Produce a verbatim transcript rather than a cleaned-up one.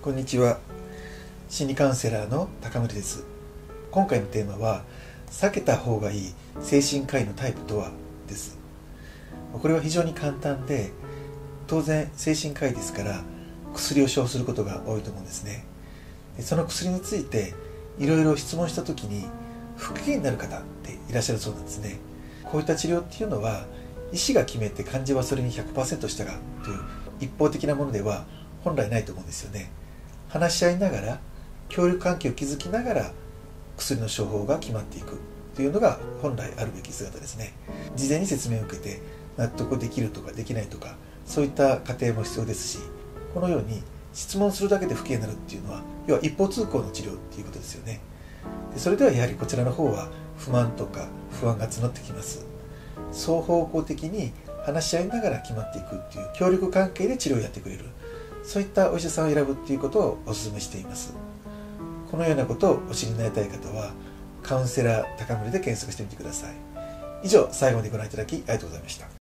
こんにちは。心理カウンセラーの高森です。今回のテーマは避けた方がいい精神科医のタイプとはです。これは非常に簡単で、当然精神科医ですから薬を処方することが多いと思うんですね。その薬についていろいろ質問したときに不機嫌になる方っていらっしゃるそうなんですね。こういった治療っていうのは医師が決めて患者はそれに ひゃくパーセント 従うという一方的なものでは本来ないと思うんですよね。話し合いながら協力関係を築きながら薬の処方が決まっていくというのが本来あるべき姿ですね。事前に説明を受けて納得できるとかできないとか、そういった過程も必要ですし、このように質問するだけで不機嫌になるっていうのは要は一方通行の治療っていうことですよね。でそれではやはりこちらの方は不満とか不安が募ってきます。双方向的に話し合いながら決まっていくっていう協力関係で治療をやってくれる、そういったお医者さんを選ぶっていうことをお勧めしています。このようなことをお知りになりたい方はカウンセラー高森で検索してみてください。以上、最後までご覧いただきありがとうございました。